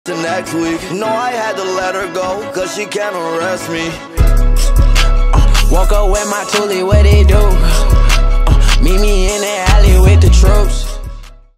to next week. No, I had to let her go, cause she can't arrest me. Woke up with my toolie, what he do?